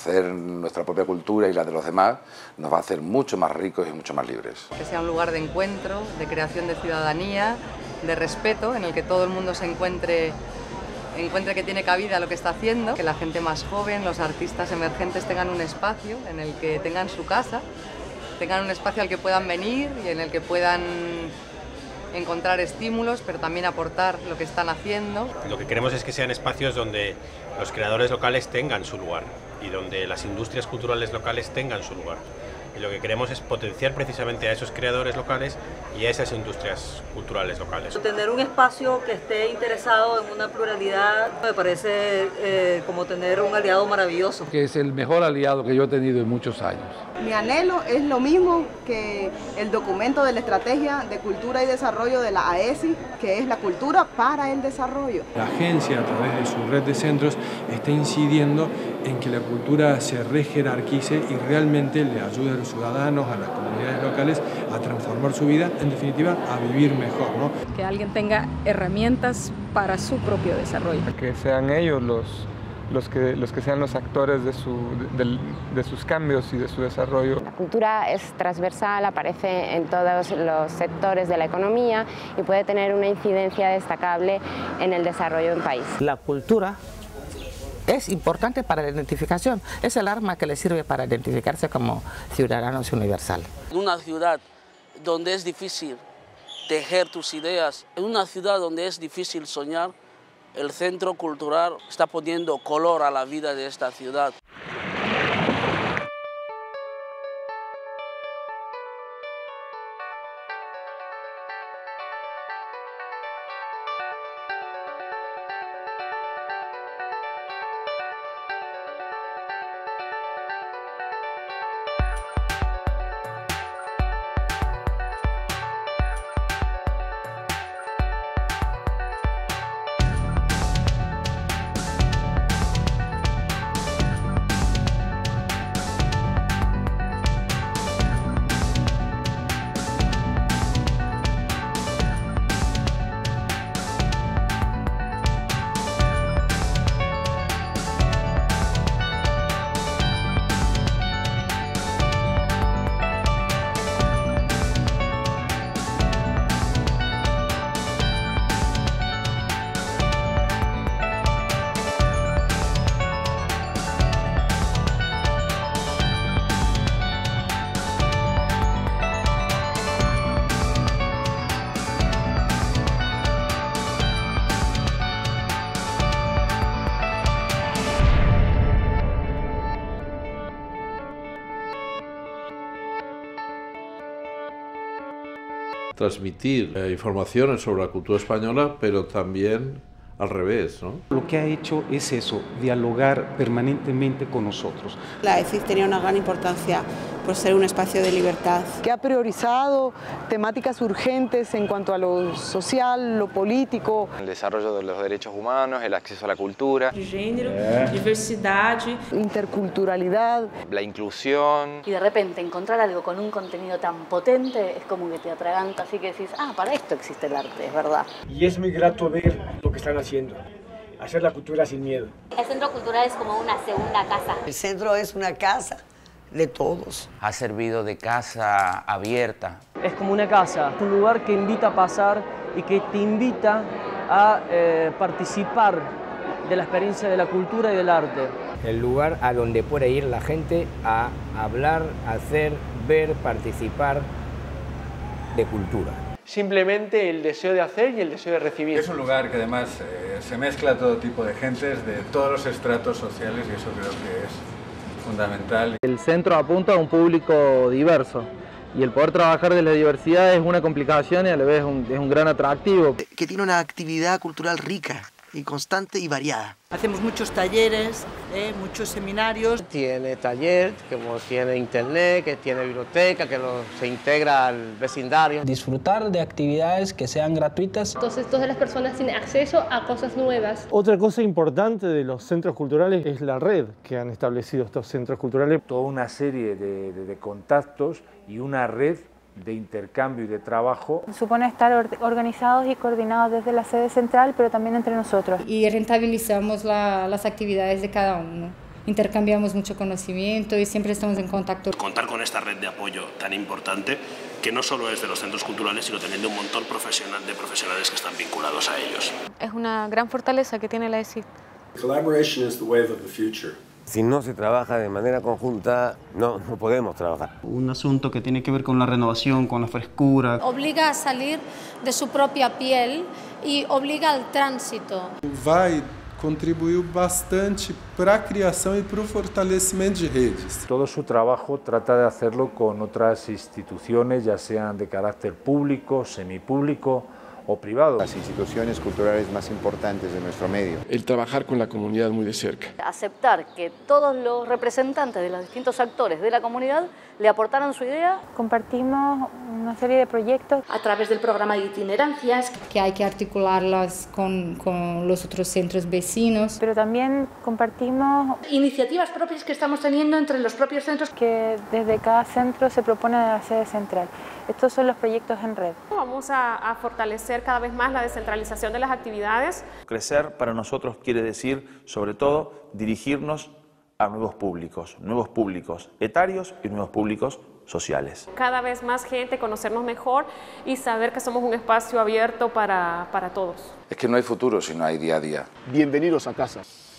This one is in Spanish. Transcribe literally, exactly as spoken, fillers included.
conocer nuestra propia cultura y la de los demás nos va a hacer mucho más ricos y mucho más libres. Que sea un lugar de encuentro, de creación de ciudadanía, de respeto, en el que todo el mundo se encuentre, encuentre que tiene cabida lo que está haciendo, que la gente más joven, los artistas emergentes tengan un espacio en el que tengan su casa, tengan un espacio al que puedan venir y en el que puedan encontrar estímulos, pero también aportar lo que están haciendo. Lo que queremos es que sean espacios donde los creadores locales tengan su lugar y donde las industrias culturales locales tengan su lugar. Y lo que queremos es potenciar precisamente a esos creadores locales y a esas industrias culturales locales. Tener un espacio que esté interesado en una pluralidad me parece eh, como tener un aliado maravilloso. Que es el mejor aliado que yo he tenido en muchos años. Mi anhelo es lo mismo que el documento de la Estrategia de Cultura y Desarrollo de la A E S I, que es la cultura para el desarrollo. La agencia, a través de su red de centros, está incidiendo en que la cultura se rejerarquice y realmente le ayude a los ciudadanos, a las comunidades locales, a transformar su vida, en definitiva, a vivir mejor, ¿no? Que alguien tenga herramientas para su propio desarrollo. Que sean ellos los, los, que, los que sean los actores de, su, de, de sus cambios y de su desarrollo. La cultura es transversal, aparece en todos los sectores de la economía y puede tener una incidencia destacable en el desarrollo de un país. La cultura es importante para la identificación, es el arma que le sirve para identificarse como ciudadanos universales. En una ciudad donde es difícil tejer tus ideas, en una ciudad donde es difícil soñar, el Centro Cultural está poniendo color a la vida de esta ciudad. Transmitir eh, informaciones sobre la cultura española, pero también al revés, ¿no? Lo que ha hecho es eso, dialogar permanentemente con nosotros. La E S I tenía una gran importancia por ser un espacio de libertad. Que ha priorizado temáticas urgentes en cuanto a lo social, lo político. El desarrollo de los derechos humanos, el acceso a la cultura. De género, eh. diversidad. Interculturalidad. La inclusión. Y de repente encontrar algo con un contenido tan potente es como que te atraganta, así que decís, ah, para esto existe el arte, es verdad. Y es muy grato ver lo que están haciendo. Hacer la cultura sin miedo. El Centro Cultural es como una segunda casa. El centro es una casa de todos. Ha servido de casa abierta. Es como una casa, un lugar que invita a pasar y que te invita a eh, participar de la experiencia de la cultura y del arte. El lugar a donde puede ir la gente a hablar, hacer, ver, participar de cultura. Simplemente el deseo de hacer y el deseo de recibir. Es un lugar que además eh, se mezcla todo tipo de gentes, de todos los estratos sociales, y eso creo que es fundamental. El centro apunta a un público diverso y el poder trabajar de la diversidad es una complicación y a la vez es un, es un gran atractivo. Que tiene una actividad cultural rica y constante y variada. Hacemos muchos talleres, eh, muchos seminarios. Tiene taller, como tiene internet, que tiene biblioteca, que lo, se integra al vecindario. Disfrutar de actividades que sean gratuitas. Entonces todas las personas tienen acceso a cosas nuevas. Otra cosa importante de los centros culturales es la red que han establecido estos centros culturales. Toda una serie de, de, de contactos y una red de intercambio y de trabajo. Supone estar or organizados y coordinados desde la sede central, pero también entre nosotros. Y rentabilizamos la, las actividades de cada uno. intercambiamos mucho conocimiento y siempre estamos en contacto. Contar con esta red de apoyo tan importante, que no solo es de los centros culturales, sino también de un montón profesional, de profesionales que están vinculados a ellos. Es una gran fortaleza que tiene la E S I. Collaboration is the wave of the future. Si no se trabaja de manera conjunta, no, no podemos trabajar. Un asunto que tiene que ver con la renovación, con la frescura. Obliga a salir de su propia piel y obliga al tránsito. Vai contribuiu bastante para a criação e para o fortalecimento de redes. Todo su trabajo trata de hacerlo con otras instituciones, ya sean de carácter público, semipúblico o privado. Las instituciones culturales más importantes de nuestro medio. El trabajar con la comunidad muy de cerca. Aceptar que todos los representantes de los distintos actores de la comunidad le aportaran su idea. Compartimos una serie de proyectos a través del programa de itinerancias, que hay que articularlas con, con los otros centros vecinos. Pero también compartimos iniciativas propias que estamos teniendo entre los propios centros. Que desde cada centro se propone la sede central. Estos son los proyectos en red. Vamos a, a fortalecer cada vez más la descentralización de las actividades. Crecer para nosotros quiere decir, sobre todo, dirigirnos a nuevos públicos, nuevos públicos etarios y nuevos públicos sociales. Cada vez más gente, conocernos mejor y saber que somos un espacio abierto para, para todos. Es que no hay futuro si no hay día a día. Bienvenidos a casa.